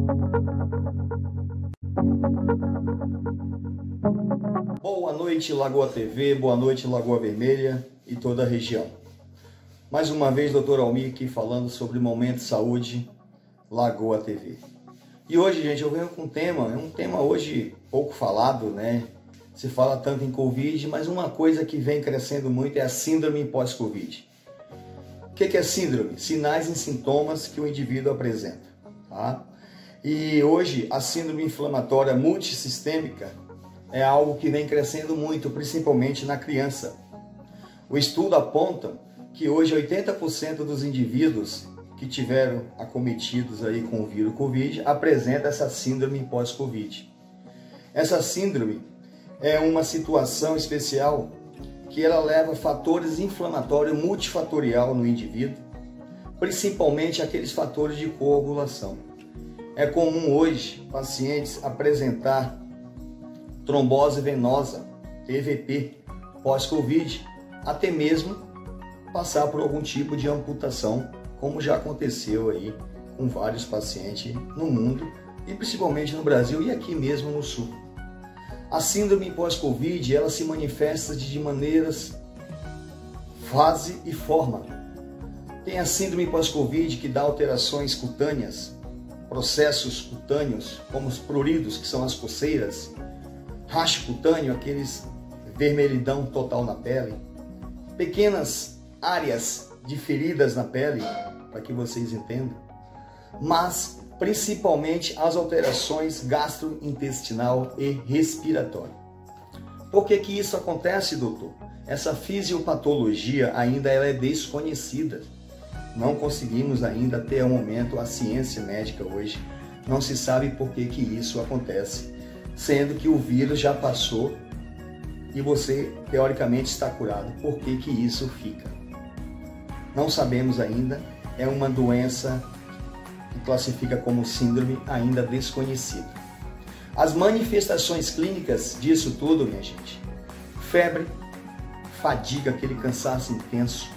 Boa noite, Lagoa TV, boa noite, Lagoa Vermelha e toda a região. Mais uma vez, Dr. Almir aqui falando sobre o Momento Saúde Lagoa TV. E hoje, gente, eu venho com um tema hoje pouco falado, né? Se fala tanto em Covid, mas uma coisa que vem crescendo muito é a síndrome pós-Covid. O que é síndrome? Sinais e sintomas que o indivíduo apresenta, tá? E hoje a síndrome inflamatória multissistêmica é algo que vem crescendo muito, principalmente na criança. O estudo aponta que hoje 80% dos indivíduos que tiveram acometidos aí com o vírus Covid apresenta essa síndrome pós-Covid. Essa síndrome é uma situação especial que ela leva fatores inflamatórios multifatorial no indivíduo, principalmente aqueles fatores de coagulação. É comum hoje pacientes apresentar trombose venosa, TVP, pós-Covid, até mesmo passar por algum tipo de amputação, como já aconteceu aí com vários pacientes no mundo e principalmente no Brasil e aqui mesmo no Sul. A síndrome pós-Covid, ela se manifesta de maneiras, fase e forma. Tem a síndrome pós-Covid que dá alterações cutâneas, processos cutâneos, como os pruridos, que são as coceiras, racho cutâneo, aqueles vermelhidão total na pele, pequenas áreas de feridas na pele, para que vocês entendam, mas principalmente as alterações gastrointestinal e respiratória. Por que isso acontece, doutor? Essa fisiopatologia ainda ela é desconhecida. Não conseguimos ainda, até o momento, a ciência médica hoje não se sabe por que isso acontece, sendo que o vírus já passou e você, teoricamente, está curado. Por que isso fica? Não sabemos ainda, é uma doença que classifica como síndrome ainda desconhecida. As manifestações clínicas disso tudo, minha gente: febre, fadiga, aquele cansaço intenso,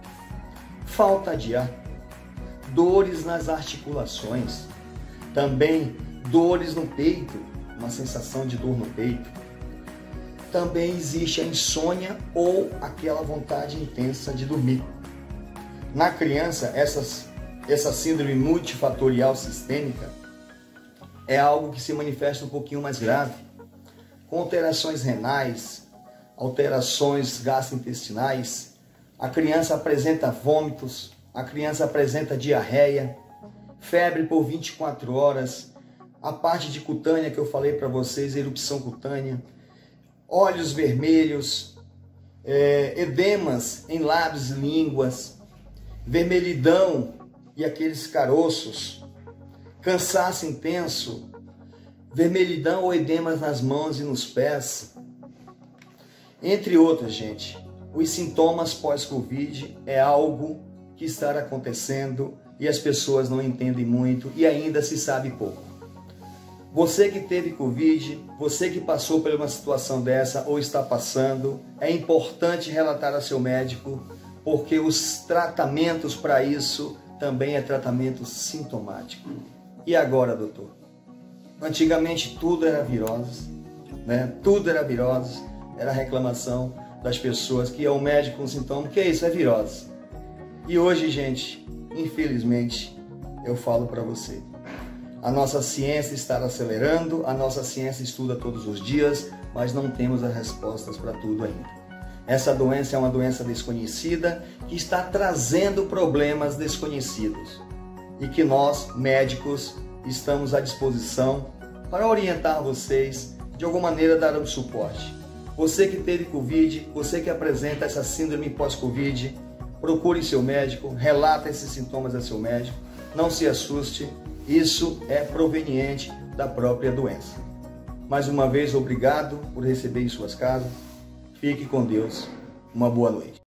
falta de ar, dores nas articulações, também dores no peito, uma sensação de dor no peito. Também existe a insônia ou aquela vontade intensa de dormir. Na criança, essa síndrome multifatorial sistêmica é algo que se manifesta um pouquinho mais grave, com alterações renais, alterações gastrointestinais. A criança apresenta vômitos, a criança apresenta diarreia, febre por 24 horas, a parte de cutânea que eu falei para vocês, erupção cutânea, olhos vermelhos, edemas em lábios e línguas, vermelhidão e aqueles caroços, cansaço intenso, vermelhidão ou edemas nas mãos e nos pés, entre outros, gente. Os sintomas pós-Covid é algo que está acontecendo e as pessoas não entendem muito e ainda se sabe pouco. Você que teve Covid, você que passou por uma situação dessa ou está passando, é importante relatar a seu médico, porque os tratamentos para isso também é tratamento sintomático. E agora, doutor? Antigamente tudo era virose, né? Tudo era virose, era reclamação das pessoas que iam ao médico com sintoma. O que é isso? É virose. E hoje, gente, infelizmente, eu falo para você, a nossa ciência está acelerando, a nossa ciência estuda todos os dias, mas não temos as respostas para tudo ainda. Essa doença é uma doença desconhecida que está trazendo problemas desconhecidos e que nós, médicos, estamos à disposição para orientar vocês, de alguma maneira dar um suporte. Você que teve Covid, você que apresenta essa síndrome pós-Covid, procure seu médico, relata esses sintomas a seu médico, não se assuste, isso é proveniente da própria doença. Mais uma vez, obrigado por receber em suas casas. Fique com Deus. Uma boa noite.